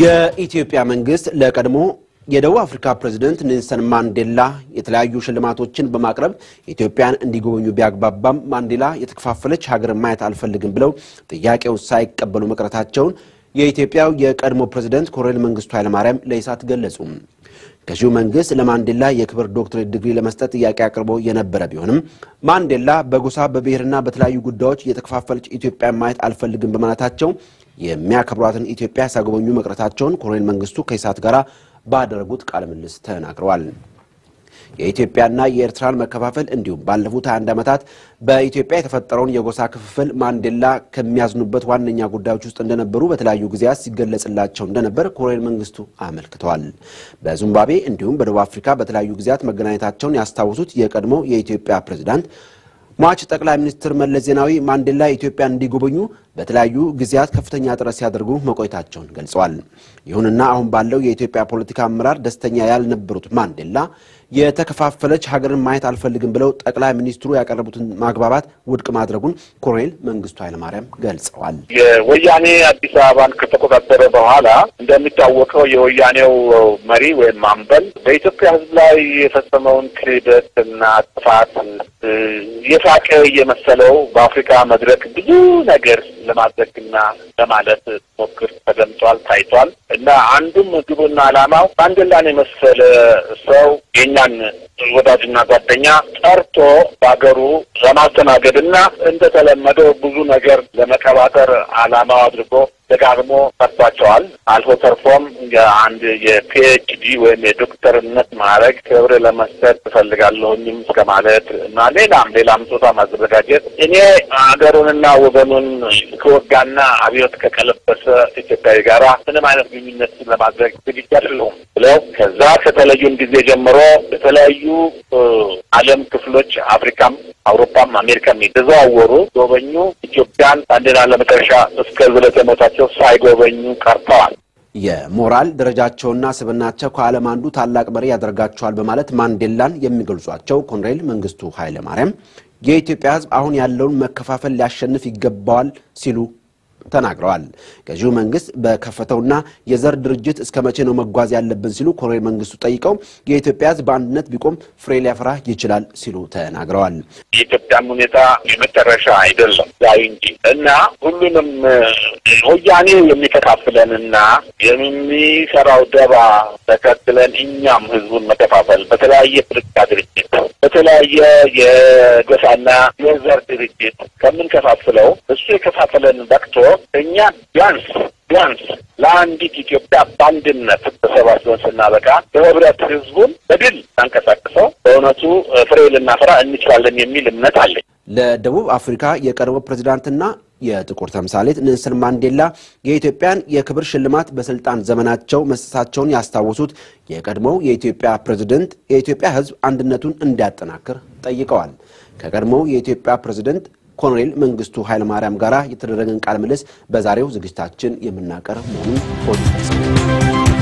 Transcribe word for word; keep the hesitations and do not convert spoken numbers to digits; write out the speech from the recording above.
የኢትዮጵያ መንግስት ለቀድሞ የደቡብ አፍሪካ ፕሬዝዳንት ኔልሰን ማንዴላ የተለያዩ ሽልማቶችን በማቅረብ ኢትዮጵያን እንዲጎበኙ ቢያግባባም ማንዴላ የተከፋፈለች ሀገር ማየት አልፈልግም ብለው ጥያቄው ሳይቀበሉ መቅረታቸውን የኢትዮጵያው የቀድሞ ፕሬዝዳንት ኮሎኔል መንግስቱ ኃይለማርያም ለኢሳት ገለጹ። ከሺው መንግስት ለማንዴላ የክብር ዶክትሬት ዲግሪ ለመስጠት ጥያቄ አቅርቦ የነበረ ቢሆንም ማንዴላ በጎሳ በብሔርና በተለያዩ ጉዳዮች የተከፋፈለች ኢትዮጵያን ማየት አልፈልግም በማለታቸው የሚያከብሯትን ኢትዮጵያ ሳይጎበኙ መቅረታቸውን ኮሎኔል መንግስቱ ከኢሳት ጋራ ባደረጉት ቃለ ምልልስ ተናግረዋል። የኢትዮጵያና የኤርትራን መከፋፈል እንዲሁም ባለፉት አንድ ዓመታት በኢትዮጵያ የተፈጠረውን የጎሳ ክፍፍል ማንዴላ ከሚያዝኑበት ዋነኛ ጉዳዮች ውስጥ እንደነበሩ በተለያዩ ጊዜያት ሲገለጽላቸው እንደነበር ኮሎኔል መንግስቱ አመልክተዋል። በዚምባብዌ እንዲሁም በደቡብ አፍሪካ በተለያዩ ጊዜያት መገናኘታቸውን ያስታወሱት የቀድሞ የኢትዮጵያ ፕሬዝዳንት ማች ጠቅላይ ሚኒስትር መለስ ዜናዊ ማንዴላ ኢትዮጵያን እንዲጎበኙ በተለያዩ ጊዜያት ከፍተኛ ጥረት ሲያደርጉ መቆየታቸውን ገልጸዋል። ይሁንና አሁን ባለው የኢትዮጵያ ፖለቲካ አመራር ደስተኛ ያልነበሩት ማንዴላ የተከፋፈለች ሀገርን ማየት አልፈልግም ብለው ጠቅላይ ሚኒስትሩ ያቀረቡትን ማግባባት ውድቅ ማድረጉን ኮሎኔል መንግስቱ ኃይለማርያም ገልጸዋል። የወያኔ አዲስ አበባን ከተቆጣጠረ በኋላ እንደሚታወቀው የወያኔው መሪ ወይም አምበል በኢትዮጵያ ሕዝብ ላይ የፈጸመውን ክህደትና ጥፋት የፋቀ የመሰለው በአፍሪካ መድረክ ብዙ ነገር ለማድረግና ለማለት ሞክር ተደምጧል ታይቷል። እና አንዱም ግቡና ዓላማው ማንዴላን የመሰለ ሰው የኛን ወዳጅና ጓደኛ ጠርቶ ባገሩ ለማስተናገድና እንደተለመደው ብዙ ነገር ለመቀባጠር ዓላማው አድርጎ ደጋግሞ ፈርቷቸዋል። አልፎ ተርፎም አንድ የፒኤችዲ ወይም የዶክተርነት ማዕረግ ክብር ለመስጠት እፈልጋለሁኝም እስከማለት እና ሌላም ሌላም ጾታ ማዘጋጀት እኔ ሀገሩንና ወገኑን ከወጋና አብዮት ከቀለበሰ ኢትዮጵያዊ ጋራ ምንም አይነት ግንኙነት ለማድረግ ዝግጁ አይደለሁም ብለው ከዛ ከተለዩን ጊዜ ጀምሮ የተለያዩ ዓለም ክፍሎች አፍሪካም አውሮፓም አሜሪካም የተዘዋወሩ ጎበኙ ኢትዮጵያን አንደና ለመጨረሻ እስከ ዝለተ ሞታቸው ሳይጎበኙ ቀርተዋል። የሞራል ደረጃቸውና ስብናቸው ከዓለም አንዱ ታላቅ መሪ ያደርጋቸዋል በማለት ማንዴላን የሚገልጿቸው ኮሎኔል መንግስቱ ኃይለማርያም የኢትዮጵያ ሕዝብ አሁን ያለውን መከፋፈል ሊያሸንፍ ይገባዋል ሲሉ ተናግረዋል። ከጂው መንግስት በከፈተውና የዘር ድርጅት እስከመቼ ነው መጓዝ ያለብን ሲሉ ኮሎኔል መንግስቱ ጠይቀው የኢትዮጵያ ሕዝብ በአንድነት ቢቆም ፍሬ ሊያፈራ ይችላል ሲሉ ተናግረዋል። የኢትዮጵያ ሁኔታ የመጨረሻ አይደለም ዛሬ እንጂ እና ሁሉንም ወያኔ የሚከፋፍለንና የሚሰራው ደባ ተከትለን እኛም ህዝቡን መከፋፈል በተለያየ ፖለቲካ ድርጅት በተለያየ የጎሳና የዘር ድርጅት ከምንከፋፍለው እሱ የከፋፈለን በቅቶ እኛ ቢያንስ ቢያንስ ለአንዲት ኢትዮጵያ በአንድነት ተሰባስበን ስናበቃ በህብረት ህዝቡን በድል አንቀሳቅሰው በእውነቱ ፍሬ ልናፈራ እንችላለን የሚል እምነት አለኝ። ለደቡብ አፍሪካ የቀድሞ ፕሬዝዳንትና የጥቁር ተምሳሌት ኔልሰን ማንዴላ የኢትዮጵያን የክብር ሽልማት በስልጣን ዘመናቸው መስጠታቸውን ያስታወሱት የቀድሞው የኢትዮጵያ ፕሬዝዳንት የኢትዮጵያ ህዝብ አንድነቱን እንዲያጠናክር ጠይቀዋል። ከቀድሞው የኢትዮጵያ ፕሬዝዳንት ኮሎኔል መንግስቱ ኃይለማርያም ጋራ የተደረገን ቃለ ምልልስ በዛሬው ዝግጅታችን የምናቀርብ መሆኑን